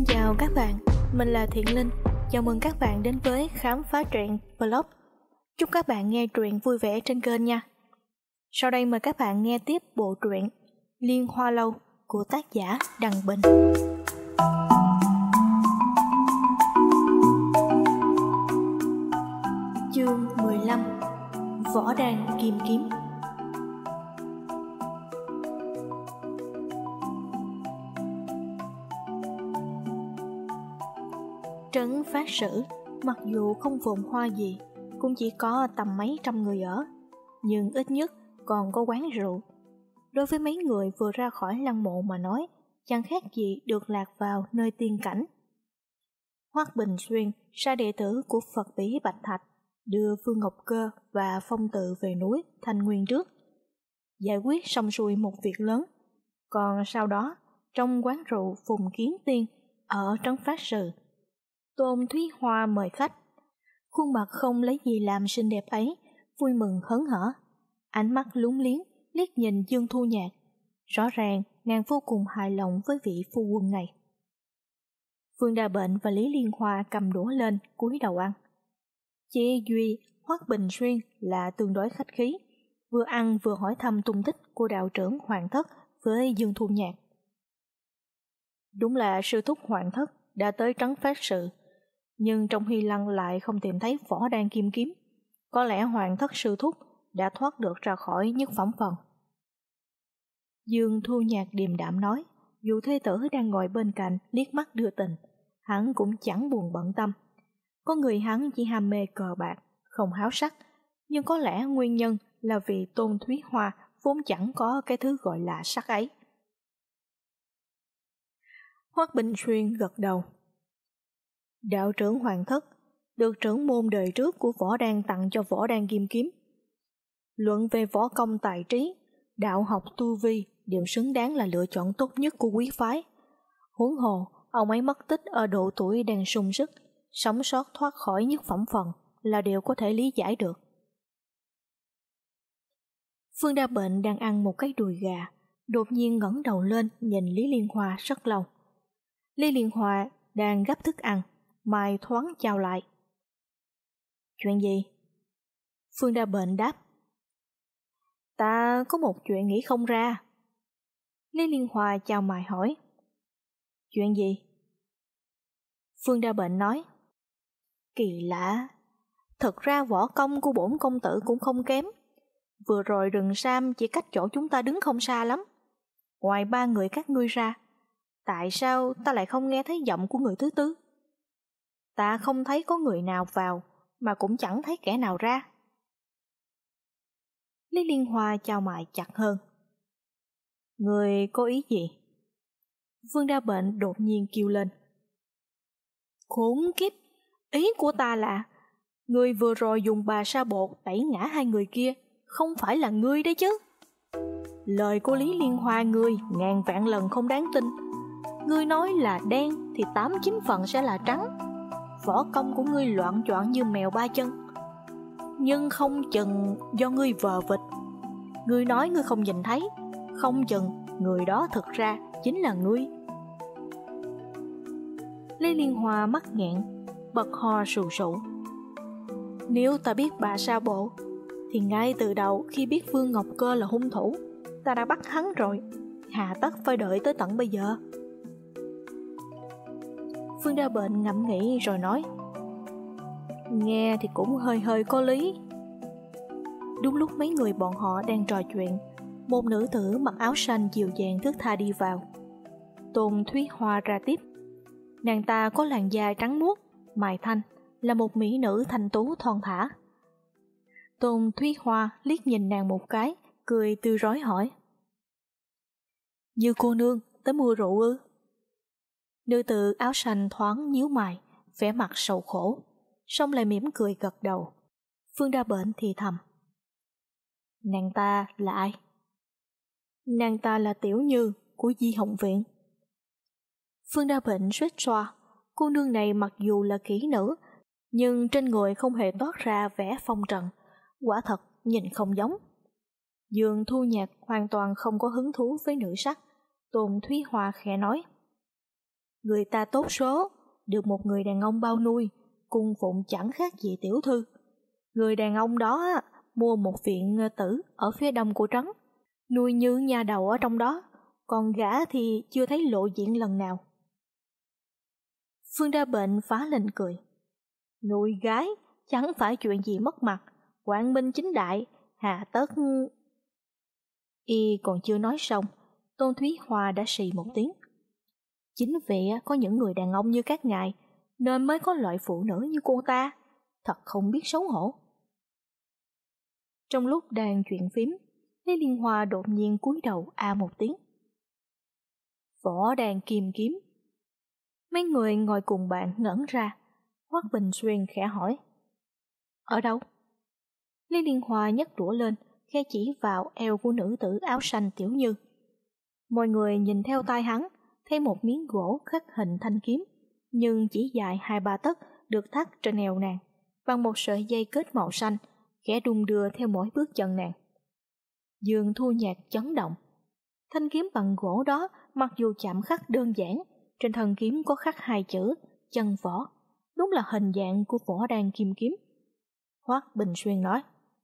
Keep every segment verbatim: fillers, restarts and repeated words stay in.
chào các bạn, mình là Thiện Linh. Chào mừng các bạn đến với Khám phá truyện vlog. Chúc các bạn nghe truyện vui vẻ trên kênh nha. Sau đây mời các bạn nghe tiếp bộ truyện Liên Hoa Lâu của tác giả Đằng Bình. Chương mười lăm. Võ đàn kim kiếm. Trấn Phát Sử mặc dù không phồn hoa gì, cũng chỉ có tầm mấy trăm người ở, nhưng ít nhất còn có quán rượu. Đối với mấy người vừa ra khỏi lăng mộ mà nói, chẳng khác gì được lạc vào nơi tiên cảnh. Hoắc Bình Xuyên, sa đệ tử của Phật Bỉ Bạch Thạch, đưa Phương Ngọc Cơ và Phong Tự về núi Thanh Nguyên trước, giải quyết xong xuôi một việc lớn. Còn sau đó, trong quán rượu Phùng Kiến Tiên ở Trấn Phát Sử, Tôn Thúy Hoa mời khách. Khuôn mặt không lấy gì làm xinh đẹp ấy, vui mừng hớn hở, ánh mắt lúng liếng liếc nhìn Dương Thu Nhạc. Rõ ràng nàng vô cùng hài lòng với vị phu quân này. Phương Đa Bệnh và Lý Liên Hoa cầm đũa lên cúi đầu ăn. Chỉ duy Hoắc Bình Xuyên là tương đối khách khí, vừa ăn vừa hỏi thăm tung tích của đạo trưởng Hoàng Thất với Dương Thu Nhạc. Đúng là sư thúc Hoàng Thất đã tới Trấn Phát Sự, nhưng trong Hy Lăng lại không tìm thấy võ đan kim kiếm. Có lẽ Hoàng Thất sư thúc đã thoát được ra khỏi nhất phẩm phần. Dương Thu Nhạc điềm đạm nói, dù thê tử đang ngồi bên cạnh liếc mắt đưa tình, hắn cũng chẳng buồn bận tâm. Có người hắn chỉ ham mê cờ bạc, không háo sắc, nhưng có lẽ nguyên nhân là vì Tôn Thúy Hoa vốn chẳng có cái thứ gọi là sắc ấy. Hoắc Bình Xuyên gật đầu. Đạo trưởng Hoàng Thất được trưởng môn đời trước của võ đan tặng cho võ đan kim kiếm. Luận về võ công tài trí, đạo học tu vi đều xứng đáng là lựa chọn tốt nhất của quý phái. Huống hồ, ông ấy mất tích ở độ tuổi đang sung sức, sống sót thoát khỏi nhất phẩm phần là điều có thể lý giải được. Phương Đa Bệnh đang ăn một cái đùi gà, đột nhiên ngẩng đầu lên nhìn Lý Liên Hoa rất lâu. Lý Liên Hoa đang gắp thức ăn, mai thoáng chào lại. Chuyện gì? Phương Đa Bệnh đáp. Ta có một chuyện nghĩ không ra. Lý Liên Hoa chào mày hỏi. Chuyện gì? Phương Đa Bệnh nói. Kỳ lạ, thật ra võ công của bổn công tử cũng không kém. Vừa rồi rừng Sam chỉ cách chỗ chúng ta đứng không xa lắm. Ngoài ba người các ngươi ra, tại sao ta lại không nghe thấy giọng của người thứ tư? Ta không thấy có người nào vào, mà cũng chẳng thấy kẻ nào ra. Lý Liên Hoa chào mày chặt hơn. Người có ý gì? Phương Đa Bệnh đột nhiên kêu lên. Khốn kiếp, ý của ta là người vừa rồi dùng bà sa bột tẩy ngã hai người kia không phải là ngươi đấy chứ. Lời của Lý Liên Hoa ngươi ngàn vạn lần không đáng tin. Ngươi nói là đen thì tám chín phần sẽ là trắng. Võ công của ngươi loạn choạng như mèo ba chân, nhưng không chừng do ngươi vờ vịt. Ngươi nói ngươi không nhìn thấy, không chừng người đó thực ra chính là ngươi. Lý Liên Hoa mắt nghẹn, bật ho sù sụ. Nếu ta biết bà sa bộ, thì ngay từ đầu khi biết Phương Ngọc Cơ là hung thủ, ta đã bắt hắn rồi, hà tất phải đợi tới tận bây giờ. Phương Đa Bệnh ngẫm nghĩ rồi nói. Nghe thì cũng hơi hơi có lý. Đúng lúc mấy người bọn họ đang trò chuyện, một nữ tử mặc áo xanh dịu dàng thướt tha đi vào. Tôn Thúy Hoa ra tiếp. Nàng ta có làn da trắng muốt, mày thanh, là một mỹ nữ thanh tú thon thả. Tôn Thúy Hoa liếc nhìn nàng một cái, cười tươi rói hỏi. Như cô nương tới mua rượu ư? Nữ tử áo xanh thoáng nhíu mày, vẻ mặt sầu khổ, xong lại mỉm cười gật đầu. Phương Đa Bệnh thì thầm. Nàng ta là ai? Nàng ta là Tiểu Như của Di Hồng Viện. Phương Đa Bệnh suýt xoa, cô nương này mặc dù là kỹ nữ, nhưng trên người không hề toát ra vẻ phong trần, quả thật nhìn không giống. Dương Thu Nhạc hoàn toàn không có hứng thú với nữ sắc. Tôn Thúy Hoa khẽ nói. Người ta tốt số, được một người đàn ông bao nuôi, cung phụng chẳng khác gì tiểu thư. Người đàn ông đó á, mua một viện tử ở phía đông của trấn, nuôi như nhà đầu ở trong đó, còn gã thì chưa thấy lộ diện lần nào. Phương Đa Bệnh phá lên cười. Nuôi gái chẳng phải chuyện gì mất mặt, quang minh chính đại, hà tất... Y còn chưa nói xong, Tôn Thúy Hoa đã xì một tiếng. Chính vì có những người đàn ông như các ngài nên mới có loại phụ nữ như cô ta, thật không biết xấu hổ. Trong lúc đang chuyện phím, Lý Liên Hoa đột nhiên cúi đầu a một tiếng. Võ đàn kim kiếm. Mấy người ngồi cùng bạn ngẩn ra. Hoắc Bình Xuyên khẽ hỏi, ở đâu? Lý Liên Hoa nhấc đũa lên, khẽ chỉ vào eo của nữ tử áo xanh Tiểu Như. Mọi người nhìn theo tay hắn, thấy một miếng gỗ khắc hình thanh kiếm, nhưng chỉ dài hai ba tấc, được thắt trên eo nàng bằng một sợi dây kết màu xanh, khẽ đung đưa theo mỗi bước chân nàng. Dương Thu Nhạc chấn động. Thanh kiếm bằng gỗ đó, mặc dù chạm khắc đơn giản, trên thân kiếm có khắc hai chữ chân võ, đúng là hình dạng của võ đan kim kiếm. Hoắc Bình Xuyên nói,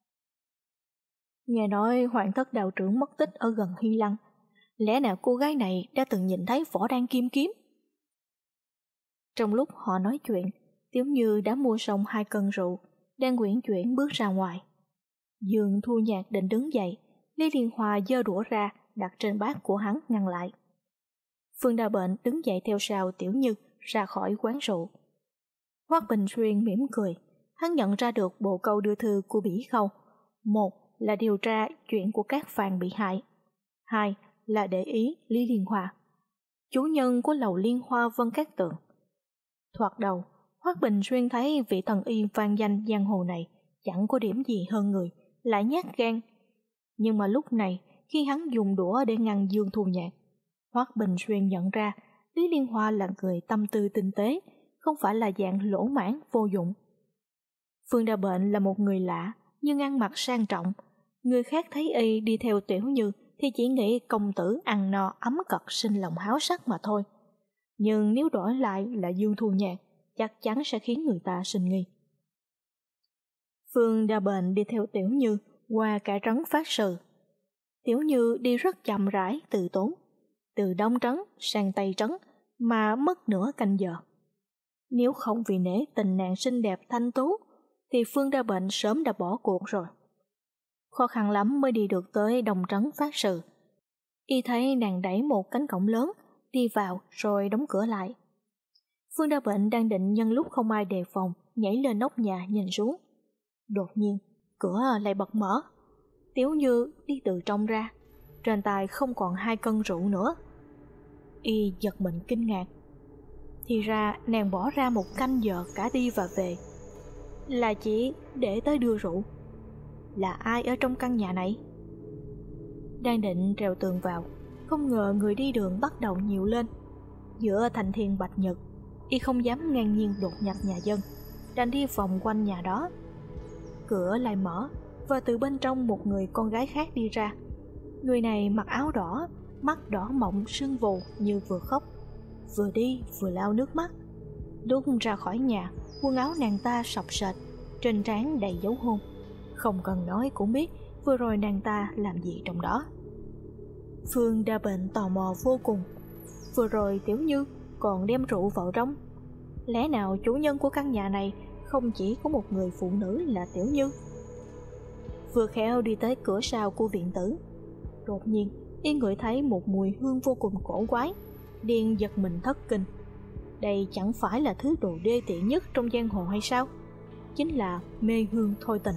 nghe nói hoàng thất đạo trưởng mất tích ở gần Hy Lăng, lẽ nào cô gái này đã từng nhìn thấy võ đan kim kiếm? Trong lúc họ nói chuyện, Tiểu Như đã mua xong hai cân rượu, đang uyển chuyển bước ra ngoài. Dương Thu Nhạc định đứng dậy, Lý Liên Hoa giơ đũa ra đặt trên bát của hắn ngăn lại. Phương Đa Bệnh đứng dậy theo sau Tiểu Như ra khỏi quán rượu. Hoắc Bình Xuyên mỉm cười, hắn nhận ra được bộ câu đưa thư của Bỉ Khâu. Một là điều tra chuyện của các phàn bị hại, hai là để ý Lý Liên Hoa, chủ nhân của lầu Liên Hoa Vân Cát Tượng. Thoạt đầu, Hoắc Bình Xuyên thấy vị thần y vang danh giang hồ này chẳng có điểm gì hơn người, lại nhát gan. Nhưng mà lúc này, khi hắn dùng đũa để ngăn Dương Thu Nhạc, Hoắc Bình Xuyên nhận ra Lý Liên Hoa là người tâm tư tinh tế, không phải là dạng lỗ mãng vô dụng. Phương Đa Bệnh là một người lạ, nhưng ăn mặc sang trọng. Người khác thấy y đi theo Tiểu Như thì chỉ nghĩ công tử ăn no ấm cật sinh lòng háo sắc mà thôi. Nhưng nếu đổi lại là Dương Thu Nhạc, chắc chắn sẽ khiến người ta sinh nghi. Phương Đa Bệnh đi theo Tiểu Như qua cả trấn Phát Sự. Tiểu Như đi rất chậm rãi từ tốn, từ đông trấn sang tây trấn mà mất nửa canh giờ. Nếu không vì nể tình nàng xinh đẹp thanh tú, thì Phương Đa Bệnh sớm đã bỏ cuộc rồi. Khó khăn lắm mới đi được tới đông trấn Phát Sự. Y thấy nàng đẩy một cánh cổng lớn, đi vào rồi đóng cửa lại. Phương Đa Bệnh đang định nhân lúc không ai đề phòng nhảy lên nóc nhà nhìn xuống. Đột nhiên, cửa lại bật mở. Tiểu Như đi từ trong ra, trên tay không còn hai cân rượu nữa. Y giật mình kinh ngạc. Thì ra nàng bỏ ra một canh giờ cả đi và về, là chỉ để tới đưa rượu. Là ai ở trong căn nhà này? Đang định trèo tường vào, không ngờ người đi đường bắt đầu nhiều lên. Giữa thành thiên bạch nhật, Y không dám ngang nhiên đột nhập nhà dân, đành đi vòng quanh nhà đó. Cửa lại mở, và từ bên trong một người con gái khác đi ra. Người này mặc áo đỏ, mắt đỏ mọng sưng vù như vừa khóc, vừa đi vừa lau nước mắt. Lúc ra khỏi nhà, quần áo nàng ta sọc sệt, trên trán đầy dấu hôn. Không cần nói cũng biết vừa rồi nàng ta làm gì trong đó. Phương Đa Bệnh tò mò vô cùng. Vừa rồi Tiểu Như còn đem rượu vào trong. Lẽ nào chủ nhân của căn nhà này không chỉ có một người phụ nữ là Tiểu Như? Vừa khéo đi tới cửa sau của viện tử, đột nhiên Y ngửi thấy một mùi hương vô cùng cổ quái, liền giật mình thất kinh. Đây chẳng phải là thứ đồ đê tiện nhất trong giang hồ hay sao? Chính là mê hương thôi tình.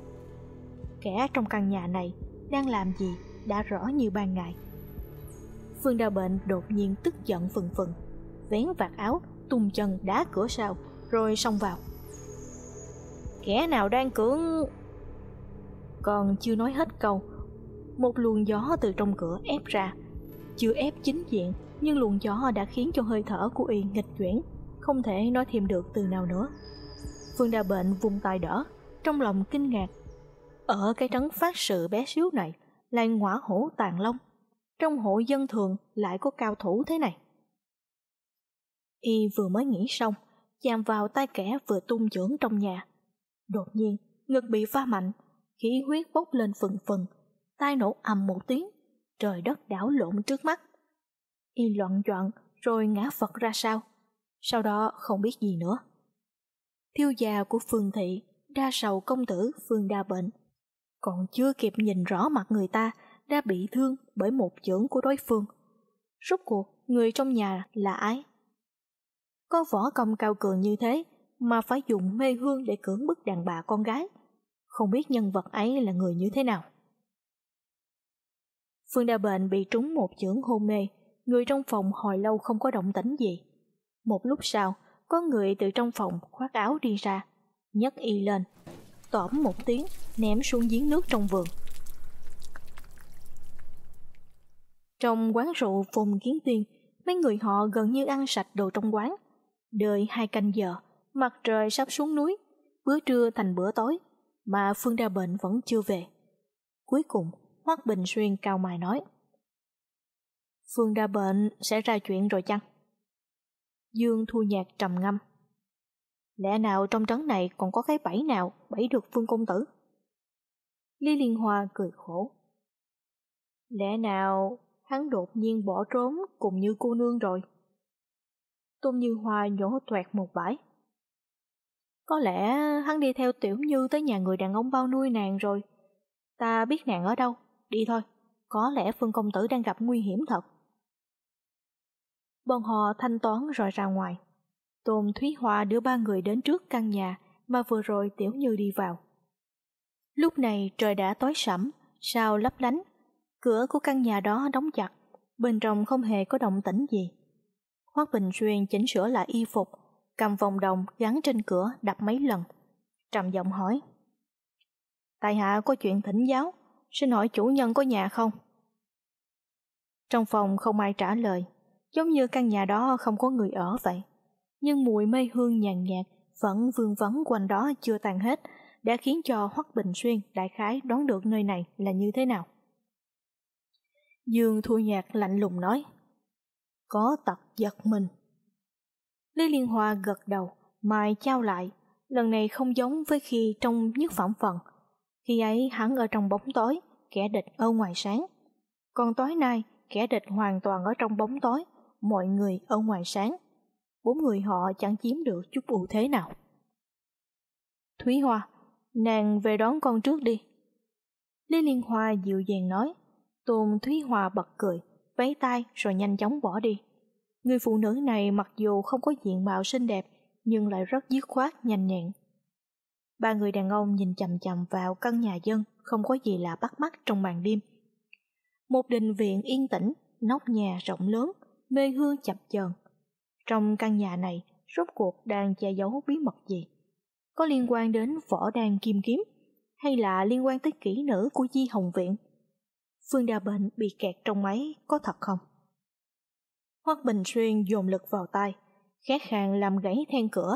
Kẻ trong căn nhà này đang làm gì đã rõ như ban ngày. Phương Đa Bệnh đột nhiên tức giận phừng phừng, vén vạt áo, tung chân đá cửa sau, rồi xông vào. Kẻ nào đang cưỡng... Còn chưa nói hết câu, một luồng gió từ trong cửa ép ra. Chưa ép chính diện, nhưng luồng gió đã khiến cho hơi thở của Y nghịch chuyển, không thể nói thêm được từ nào nữa. Phương Đa Bệnh vung tay đỡ, trong lòng kinh ngạc. Ở cái trấn Phát Sự bé xíu này lại ngõa hổ tàng long, trong hộ dân thường lại có cao thủ thế này. Y vừa mới nghĩ xong, chạm vào tay kẻ vừa tung chưởng trong nhà. Đột nhiên, ngực bị va mạnh, khí huyết bốc lên phừng phừng, tai nổ ầm một tiếng, trời đất đảo lộn trước mắt. Y loạn choạng rồi ngã phật ra sau, sau đó không biết gì nữa. Thiếu gia của Phương thị, đa sầu công tử Phương Đa bệnh, còn chưa kịp nhìn rõ mặt người ta đã bị thương bởi một chưởng của đối phương. Rốt cuộc người trong nhà là ai? Có võ công cao cường như thế mà phải dùng mê hương để cưỡng bức đàn bà con gái, không biết nhân vật ấy là người như thế nào. Phương Đa bệnh bị trúng một chưởng hôn mê, người trong phòng hồi lâu không có động tĩnh gì. Một lúc sau, có người từ trong phòng khoác áo đi ra, nhấc Y lên, tỏm một tiếng ném xuống giếng nước trong vườn. Trong quán rượu Phùng Kiến Tiên, mấy người họ gần như ăn sạch đồ trong quán. Đợi hai canh giờ, mặt trời sắp xuống núi, bữa trưa thành bữa tối, mà Phương Đa bệnh vẫn chưa về. Cuối cùng, Hoắc Bình Xuyên cau mày nói: Phương Đa bệnh sẽ ra chuyện rồi chăng? Dương Thu Nhạc trầm ngâm: lẽ nào trong trấn này còn có cái bẫy nào bẫy được Phương công tử? Lý Liên Hoa cười khổ: lẽ nào hắn đột nhiên bỏ trốn cùng Như cô nương rồi? Tôn Như Hoa nhổ toẹt một bãi: có lẽ hắn đi theo Tiểu Như tới nhà người đàn ông bao nuôi nàng rồi. Ta biết nàng ở đâu, đi thôi, có lẽ Phương công tử đang gặp nguy hiểm thật. Bọn họ thanh toán rồi ra ngoài. Tôn Thúy Hoa đưa ba người đến trước căn nhà mà vừa rồi Tiểu Như đi vào. Lúc này trời đã tối sẫm, sao lấp lánh. Cửa của căn nhà đó đóng chặt, bên trong không hề có động tĩnh gì. Hoắc Bình Xuyên chỉnh sửa lại y phục, cầm vòng đồng gắn trên cửa đập mấy lần, trầm giọng hỏi: tại hạ có chuyện thỉnh giáo, xin hỏi chủ nhân có nhà không? Trong phòng không ai trả lời, giống như căn nhà đó không có người ở vậy. Nhưng mùi mê hương nhàn nhạt vẫn vương vấn quanh đó chưa tan hết, đã khiến cho Hoắc Bình Xuyên đại khái đoán được nơi này là như thế nào. Dương Thu Nhạc lạnh lùng nói: có tật giật mình. Lý Liên Hoa gật đầu, mày trao lại, lần này không giống với khi trong Nhất Phẩm Phần. Khi ấy hắn ở trong bóng tối, kẻ địch ở ngoài sáng. Còn tối nay, kẻ địch hoàn toàn ở trong bóng tối, mọi người ở ngoài sáng. Bốn người họ chẳng chiếm được chút ưu thế nào. Thúy Hoa, nàng về đón con trước đi. Lý Liên Hoa dịu dàng nói. Tôn Thúy Hoa bật cười, vẫy tay rồi nhanh chóng bỏ đi. Người phụ nữ này mặc dù không có diện mạo xinh đẹp, nhưng lại rất dứt khoát, nhanh nhẹn. Ba người đàn ông nhìn chằm chằm vào căn nhà dân, không có gì là bắt mắt trong màn đêm. Một đình viện yên tĩnh, nóc nhà rộng lớn, mê hương chập chờn. Trong căn nhà này, rốt cuộc đang che giấu bí mật gì? Có liên quan đến võ đan kim kiếm, hay là liên quan tới kỹ nữ của Di Hồng Viện? Phương Đa bệnh bị kẹt trong máy có thật không? Hoắc Bình Xuyên dồn lực vào tay, khát khàn làm gãy then cửa.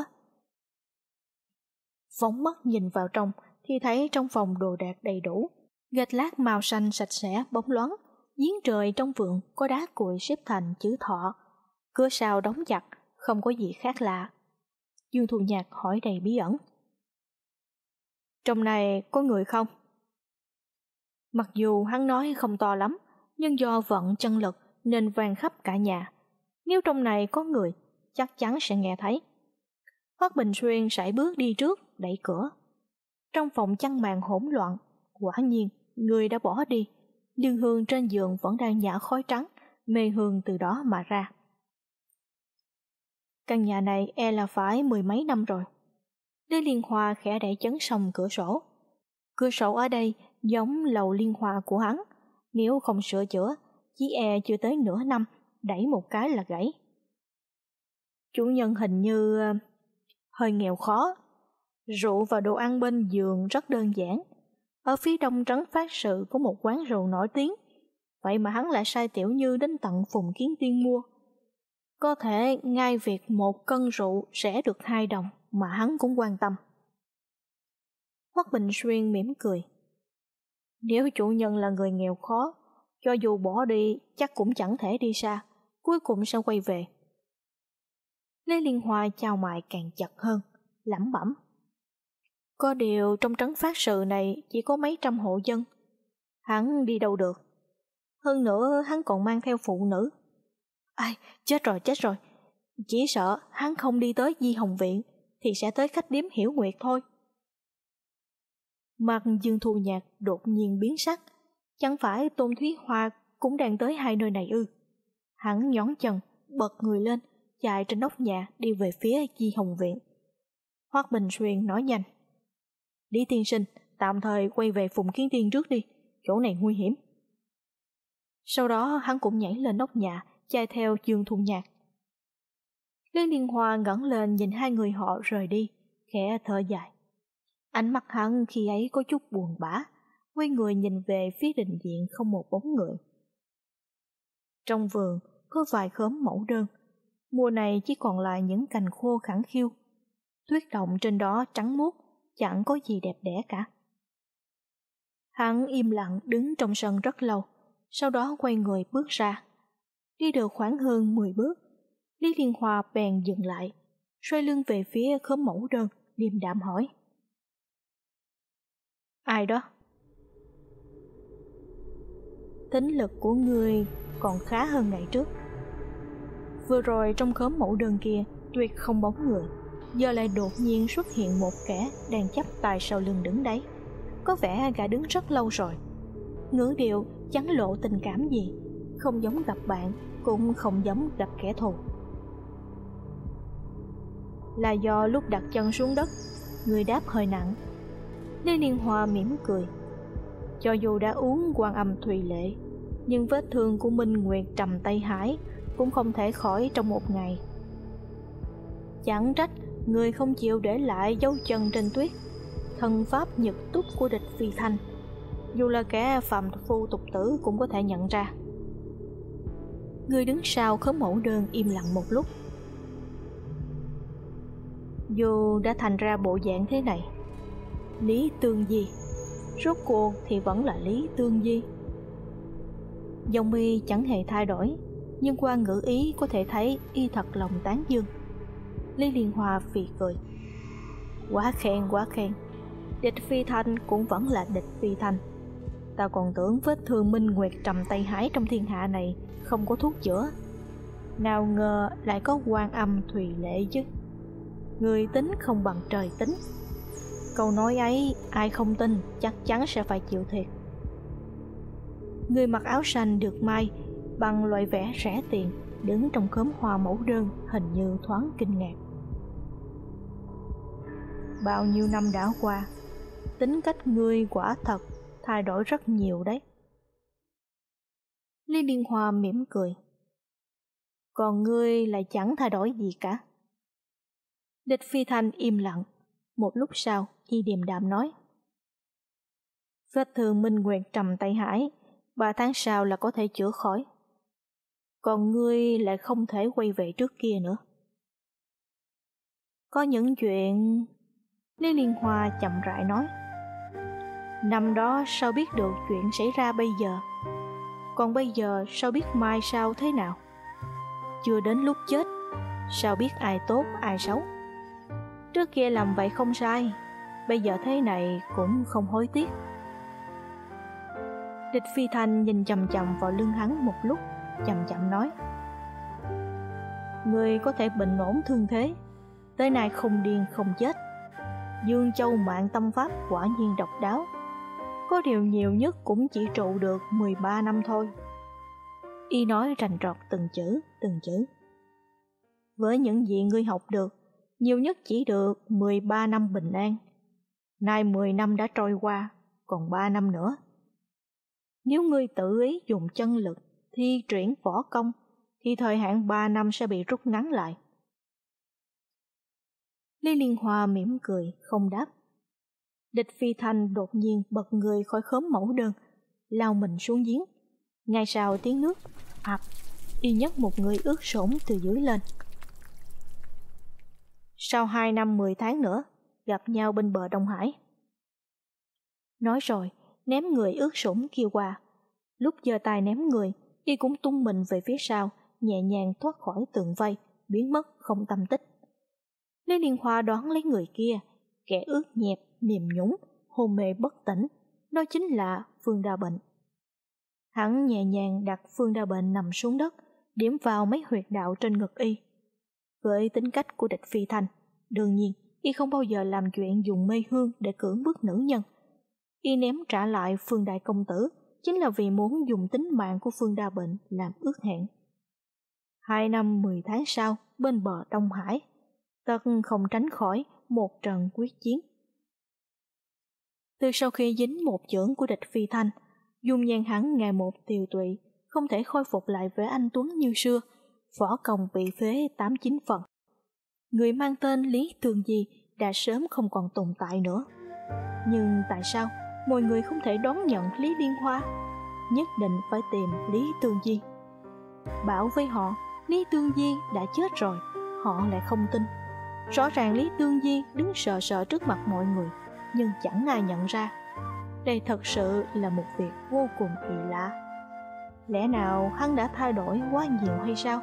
Phóng mắt nhìn vào trong thì thấy trong phòng đồ đạc đầy đủ, gạch lát màu xanh sạch sẽ bóng loáng, giếng trời trong vườn có đá cuội xếp thành chữ thọ, cửa sau đóng chặt, không có gì khác lạ. Dương Thu Nhạc hỏi đầy bí ẩn: trong này có người không? Mặc dù hắn nói không to lắm, nhưng do vận chân lực nên vang khắp cả nhà. Nếu trong này có người, chắc chắn sẽ nghe thấy. Hoắc Bình Xuyên sải bước đi trước, đẩy cửa. Trong phòng chăn màn hỗn loạn, quả nhiên người đã bỏ đi, nhưng hương trên giường vẫn đang nhả khói trắng, mê hương từ đó mà ra. Căn nhà này e là phải mười mấy năm rồi. Lý Liên Hoa khẽ đẩy chấn song cửa sổ. Cửa sổ ở đây giống lầu liên hoa của hắn, nếu không sửa chữa, chỉ e chưa tới nửa năm, đẩy một cái là gãy. Chủ nhân hình như hơi nghèo khó. Rượu và đồ ăn bên giường rất đơn giản. Ở phía đông trấn Phát Sự có một quán rượu nổi tiếng, vậy mà hắn lại sai Tiểu Như đến tận Phùng Kiến Tiên mua. Có thể ngay việc một cân rượu rẻ được hai đồng mà hắn cũng quan tâm. Hoắc Bình Xuyên mỉm cười. Nếu chủ nhân là người nghèo khó, cho dù bỏ đi chắc cũng chẳng thể đi xa, cuối cùng sẽ quay về. Lê Liên Hoa chào mày càng chặt hơn, lẩm bẩm. Có điều trong trấn Phát Sự này chỉ có mấy trăm hộ dân, hắn đi đâu được? Hơn nữa hắn còn mang theo phụ nữ. Ai, chết rồi, chết rồi. Chỉ sợ hắn không đi tới Di Hồng Viện thì sẽ tới khách điếm Hiểu Nguyệt thôi. Mặt Dương Thu Nhạc đột nhiên biến sắc. Chẳng phải Tôn Thúy Hoa cũng đang tới hai nơi này ư? Hắn nhón chân, bật người lên, chạy trên nóc nhà đi về phía Di Hồng Viện. Hoắc Bình Xuyên nói nhanh. Lý tiên sinh, tạm thời quay về Phùng Kiến Tiên trước đi, chỗ này nguy hiểm. Sau đó hắn cũng nhảy lên nóc nhà, chạy theo Dương Thu Nhạc. Lý Liên Hoa ngẩng lên nhìn hai người họ rời đi, khẽ thở dài. Ánh mắt hắn khi ấy có chút buồn bã, quay người nhìn về phía đình viện không một bóng người. Trong vườn có vài khóm mẫu đơn, mùa này chỉ còn lại những cành khô khẳng khiu. Tuyết động trên đó trắng muốt, chẳng có gì đẹp đẽ cả. Hắn im lặng đứng trong sân rất lâu, sau đó quay người bước ra. Đi được khoảng hơn mười bước, Lý Liên Hoa bèn dừng lại, xoay lưng về phía khóm mẫu đơn, điềm đạm hỏi. Ai đó? Tính lực của ngươi còn khá hơn ngày trước. Vừa rồi trong khóm mẫu đơn kia tuyệt không bóng người, giờ lại đột nhiên xuất hiện một kẻ đang chắp tay sau lưng đứng đấy. Có vẻ gã đứng rất lâu rồi. Ngữ điệu chẳng lộ tình cảm gì, không giống gặp bạn, cũng không giống gặp kẻ thù. Là do lúc đặt chân xuống đất, người đáp hơi nặng. Lê Liên Hoa mỉm cười. Cho dù đã uống Quan Âm Thùy Lệ, nhưng vết thương của Minh Nguyệt Trầm Tây Hải cũng không thể khỏi trong một ngày. Chẳng trách người không chịu để lại dấu chân trên tuyết. Thân pháp nhật túc của địch Phi Thanh, dù là kẻ phàm phu tục tử cũng có thể nhận ra. Người đứng sau khóm mẫu đơn im lặng một lúc. Dù đã thành ra bộ dạng thế này, Lý Tương Di rốt cuộc thì vẫn là Lý Tương Di. Dòng mi chẳng hề thay đổi, nhưng qua ngữ ý có thể thấy y thật lòng tán dương. Lý Liên Hoa phì cười. Quá khen, quá khen. Địch Phi Thanh cũng vẫn là địch Phi Thanh. Ta còn tưởng vết thương Minh Nguyệt Trầm Tây Hải trong thiên hạ này không có thuốc chữa, nào ngờ lại có Quan Âm Thùy Lệ chứ. Người tính không bằng trời tính. Câu nói ấy ai không tin chắc chắn sẽ phải chịu thiệt. Người mặc áo xanh được may bằng loại vẽ rẻ tiền đứng trong khóm hoa mẫu đơn hình như thoáng kinh ngạc. Bao nhiêu năm đã qua, tính cách ngươi quả thật thay đổi rất nhiều đấy. Lý Liên Hoa mỉm cười. Còn ngươi lại chẳng thay đổi gì cả. Địch Phi Thanh im lặng, một lúc sau y điềm đạm nói. Vết thương Minh Nguyệt Trầm Tây Hải ba tháng sau là có thể chữa khỏi. Còn ngươi lại không thể quay về trước kia nữa. Có những chuyện... Lý Liên Hoa chậm rãi nói. Năm đó sao biết được chuyện xảy ra bây giờ? Còn bây giờ sao biết mai sau thế nào? Chưa đến lúc chết, sao biết ai tốt ai xấu? Trước kia làm vậy không sai, bây giờ thế này cũng không hối tiếc. Địch Phi Thanh nhìn chằm chằm vào lưng hắn một lúc, chậm chậm nói. Ngươi có thể bình ổn thương thế, tới nay không điên không chết. Dương Châu Mạng tâm pháp quả nhiên độc đáo, có điều nhiều nhất cũng chỉ trụ được mười ba năm thôi. Y nói rành rọt từng chữ, từng chữ. Với những gì ngươi học được, nhiều nhất chỉ được mười ba năm bình an. Nay mười năm đã trôi qua, còn ba năm nữa. Nếu ngươi tự ý dùng chân lực thi triển võ công, thì thời hạn ba năm sẽ bị rút ngắn lại. Lý Liên Hoa mỉm cười, không đáp. Địch Phi Thanh đột nhiên bật người khỏi khóm mẫu đơn, lao mình xuống giếng. Ngay sau tiếng nước, ập, y nhấc một người ướt sũng từ dưới lên. Sau hai năm mười tháng nữa, gặp nhau bên bờ Đông Hải. Nói rồi, ném người ướt sũng kia qua. Lúc giơ tay ném người, y cũng tung mình về phía sau, nhẹ nhàng thoát khỏi tường vây, biến mất không tâm tích. Lý Liên Hoa đoán lấy người kia, kẻ ướt nhẹp, mềm nhũn, hôn mê bất tỉnh, đó chính là Phương Đa Bệnh. Hắn nhẹ nhàng đặt Phương Đa Bệnh nằm xuống đất, điểm vào mấy huyệt đạo trên ngực y. Với tính cách của Địch Phi Thanh, đương nhiên y không bao giờ làm chuyện dùng mê hương để cưỡng bức nữ nhân. Y ném trả lại Phương Đại Công Tử chính là vì muốn dùng tính mạng của Phương Đa Bệnh làm ước hẹn. Hai năm mười tháng sau, bên bờ Đông Hải, tất không tránh khỏi một trận quyết chiến. Từ sau khi dính một chưởng của Địch Phi Thanh, dung nhan hắn ngày một tiều tụy, không thể khôi phục lại vẻ anh tuấn như xưa, võ công bị phế tám chín phần. Người mang tên Lý Tương Di đã sớm không còn tồn tại nữa. Nhưng tại sao mọi người không thể đón nhận Lý Liên Hoa? Nhất định phải tìm Lý Tương Di. Bảo với họ Lý Tương Di đã chết rồi, họ lại không tin. Rõ ràng Lý Tương Di đứng sợ sợ trước mặt mọi người, nhưng chẳng ai nhận ra. Đây thật sự là một việc vô cùng kỳ lạ. Lẽ nào hắn đã thay đổi quá nhiều hay sao?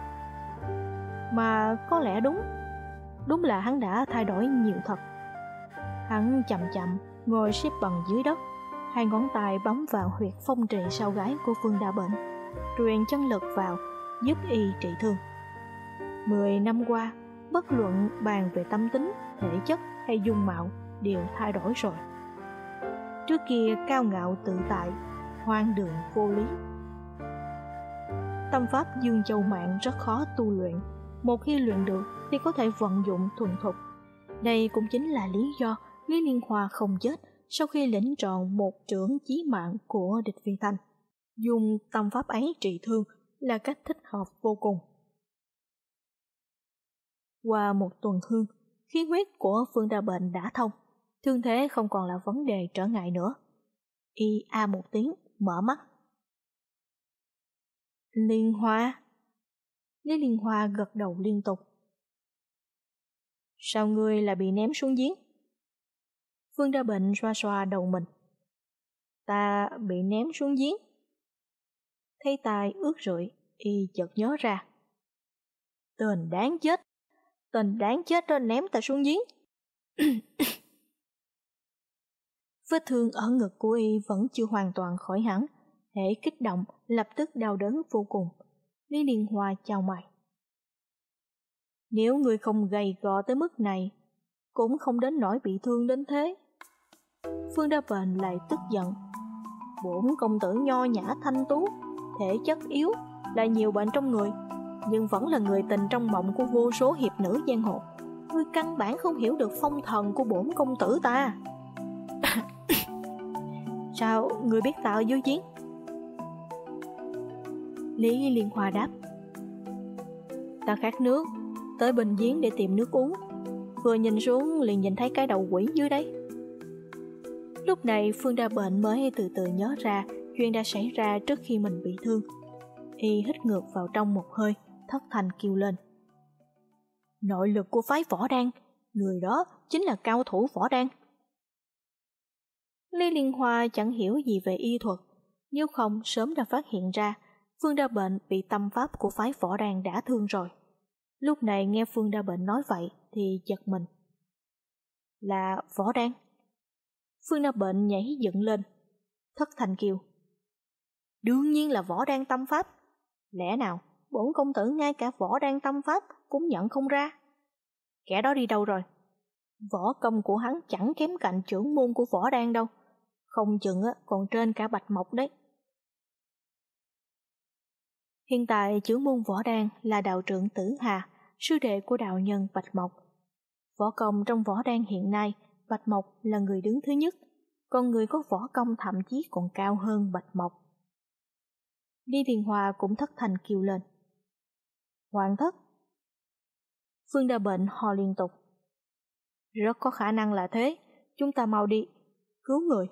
Mà có lẽ đúng, đúng là hắn đã thay đổi nhiều thật. Hắn chậm chậm ngồi xếp bằng dưới đất, hai ngón tay bấm vào huyệt phong trì sau gáy của Phương Đa Bệnh, truyền chân lực vào giúp y trị thương. Mười năm qua, bất luận bàn về tâm tính, thể chất hay dung mạo đều thay đổi rồi. Trước kia cao ngạo tự tại, hoang đường vô lý. Tâm pháp Dương Châu Mạng rất khó tu luyện, một khi luyện được thì có thể vận dụng thuần thục. Đây cũng chính là lý do Lý Liên Hoa không chết sau khi lĩnh trọn một chưởng chí mạng của Địch Phi Thanh. Dùng tâm pháp ấy trị thương là cách thích hợp vô cùng. Qua một tuần hương, khí huyết của Phương Đa Bệnh đã thông, thương thế không còn là vấn đề trở ngại nữa. Y a một tiếng, mở mắt. Liên Hoa. Lý Liên Hoa gật đầu liên tục. Sao ngươi lại bị ném xuống giếng? Phương Đa Bệnh xoa xoa đầu mình. Ta bị ném xuống giếng. Thấy tai ướt rượi, y chợt nhớ ra. Tên đáng chết, tên đáng chết đó ném ta xuống giếng. Vết thương ở ngực của y vẫn chưa hoàn toàn khỏi hẳn, hễ kích động lập tức đau đớn vô cùng. Lý Liên Hoa chau mày. Nếu người không gầy gò tới mức này, cũng không đến nỗi bị thương đến thế. Phương Đa Bệnh lại tức giận. Bổn công tử nho nhã thanh tú, thể chất yếu, lại nhiều bệnh trong người, nhưng vẫn là người tình trong mộng của vô số hiệp nữ giang hồ. Ngươi căn bản không hiểu được phong thần của bổn công tử ta. Sao ngươi biết ta ở dưới giếng? Lý Liên Hoa đáp. Ta khát nước, tới bên giếng để tìm nước uống. Vừa nhìn xuống liền nhìn thấy cái đầu quỷ dưới đấy. Lúc này Phương Đa Bệnh mới từ từ nhớ ra chuyện đã xảy ra trước khi mình bị thương. Y hít ngược vào trong một hơi, thất thanh kêu lên. Nội lực của phái Võ Đan, người đó chính là cao thủ Võ Đan. Lý Liên Hoa chẳng hiểu gì về y thuật, nếu không sớm đã phát hiện ra Phương Đa Bệnh bị tâm pháp của phái Võ Đan đã thương rồi. Lúc này nghe Phương Đa Bệnh nói vậy thì giật mình. Là Võ Đan? Phương Đa Bệnh nhảy dựng lên, thất thanh kêu. Đương nhiên là Võ Đan tâm pháp. Lẽ nào bổn công tử ngay cả Võ Đan tâm pháp cũng nhận không ra? Kẻ đó đi đâu rồi? Võ công của hắn chẳng kém cạnh trưởng môn của Võ Đan đâu, không chừng còn trên cả Bạch Mộc đấy. Hiện tại trưởng môn Võ Đan là đạo trưởng Tử Hà, sư đệ của đạo nhân Bạch Mộc. Võ công trong Võ Đan hiện nay, Bạch Mộc là người đứng thứ nhất, còn người có võ công thậm chí còn cao hơn Bạch Mộc. Lý Liên Hoa cũng thất thanh kêu lên. Hoàng thất. Phương Đa Bệnh ho liên tục. Rất có khả năng là thế, chúng ta mau đi, cứu người.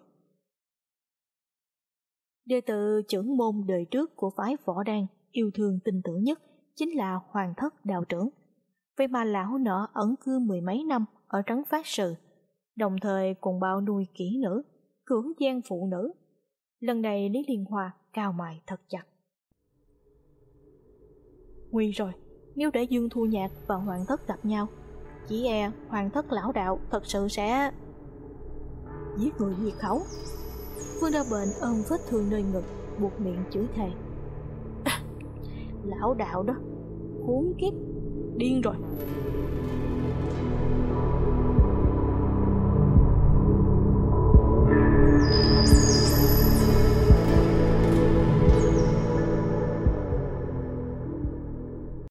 Đệ tử trưởng môn đời trước của phái Võ Đan yêu thương tin tưởng nhất chính là Hoàng thất đạo trưởng. Vậy mà lão nọ ẩn cư mười mấy năm ở trấn Phát Sự, đồng thời còn bao nuôi kỹ nữ, cưỡng gian phụ nữ. Lần này Lý Liên Hoa cao mày thật chặt. Nguy rồi, Nếu để Dương Thu Nhạc và Hoàng Thất gặp nhau, chỉ e Hoàng Thất lão đạo thật sự sẽ giết người diệt khẩu. Vương Đa Bệnh ôm vết thương nơi ngực, buộc miệng chửi thề. Lão đạo đó, khốn kiếp, điên rồi.